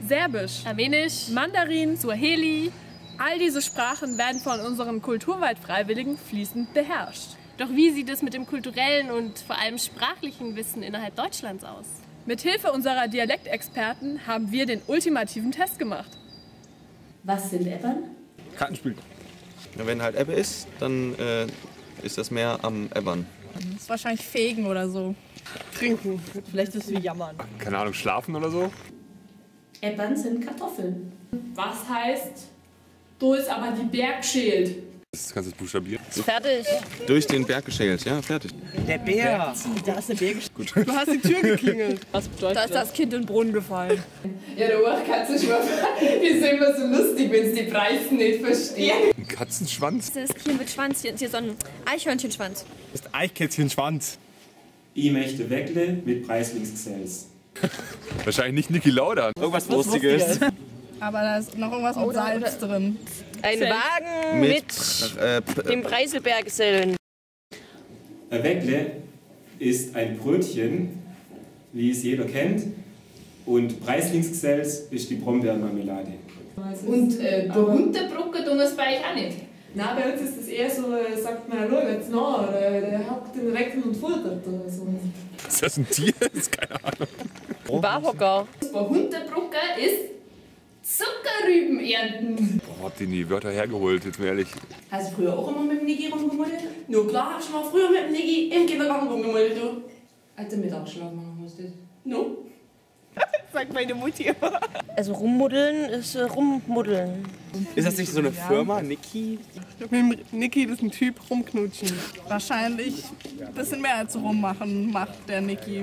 Serbisch, Armenisch, Mandarin, Swahili. all diese Sprachen werden von unseren Kulturwaldfreiwilligen fließend beherrscht. Doch wie sieht es mit dem kulturellen und vor allem sprachlichen Wissen innerhalb Deutschlands aus? Mithilfe unserer Dialektexperten haben wir den ultimativen Test gemacht. Was sind Ebbern? Kartenspiel. Ja, wenn halt Ebbe ist, dann ist das Meer am Ebbern. Das ist wahrscheinlich Fegen oder so. Trinken. Vielleicht ist es wie Jammern. Keine Ahnung, schlafen oder so? Ebbern sind Kartoffeln. Was heißt, du ist aber die Berg schält? Das kannst du buchstabieren. Fertig. Durch den Berg geschält, ja, fertig. Der Bär. Da ist der Bär. Gut. Du hast die Tür geklingelt. Was bedeutet Da ist das Kind in den Brunnen gefallen. Ja, der Urkatzenschwurf. Die sind immer so lustig, wenn sie die Preise nicht verstehen. Ein Katzenschwanz? Das ist hier mit Schwanz, hier so ein Eichhörnchenschwanz. Das ist Eichkätzchenschwanz. Ich möchte Weckle mit Preislingsgesells. Wahrscheinlich nicht Niki Lauda. Irgendwas Lustiges. Aber da ist noch irgendwas mit Salz drin. Ein Wagen mit dem Preiselberggesellen. Ein Weckle ist ein Brötchen, wie es jeder kennt. Und Preislingsgesells ist die Brombeermarmelade. Und Unterbrücke tun wir es bei euch auch nicht. Nein, bei uns ist das eher so, sagt man, hallo, jetzt noch, oder der hockt den Recken und futtert oder so. Ist das ein Tier? Das ist keine Ahnung. Ein Barhocker. Bei Unterbrücke ist Zuckerrüben ernten. Boah, habt ihr die Wörter hergeholt, jetzt mal ehrlich. Hast du früher auch immer mit dem Niki rumgemuddelt? Nur klar, hab ich mal früher mit dem Niki im Kindergarten rumgemuddelt, du. Als du Mittagsschlaf machen musstest. No? Sagt meine Mutti. Also rummuddeln ist rummuddeln. Ist das nicht so eine Firma, Niki? Mit dem Niki, das ist ein Typ, rumknutschen. Wahrscheinlich ein bisschen mehr als rummachen macht der Niki.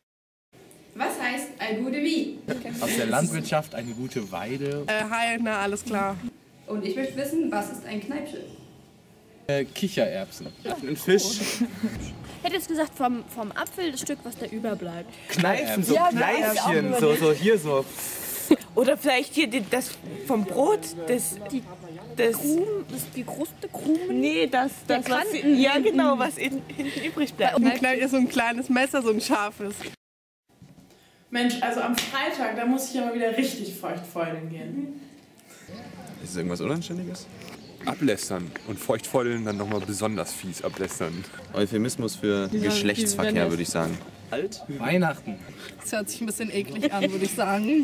Was heißt ein gute Wie? Aus der Landwirtschaft eine gute Weide. Hi, na, alles klar. Und ich möchte wissen, was ist ein Kneipsche? Kichererbsen. Ein Fisch. Ich hätte jetzt gesagt vom Apfel das Stück, was da überbleibt. Kneifen, so Kneifchen, so hier so. Oder vielleicht hier das vom Brot, das Krumen, die Kruste, Krumen? nee, das Der was, Kanten ja hinten. genau, was hinten übrig bleibt. So ein kleines Messer, so ein scharfes. Mensch, also am Freitag, da muss ich ja mal wieder richtig feuchtfeulen gehen. Ist das irgendwas Unanständiges? Ablästern und feuchtfeudeln dann nochmal besonders fies ablästern. Euphemismus für Geschlechtsverkehr, würde ich sagen. Halt. Weihnachten. Das hört sich ein bisschen eklig an, würde ich sagen.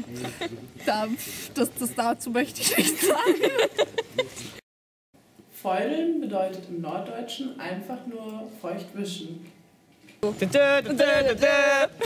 Dazu möchte ich nichts sagen. Feudeln bedeutet im Norddeutschen einfach nur feucht wischen.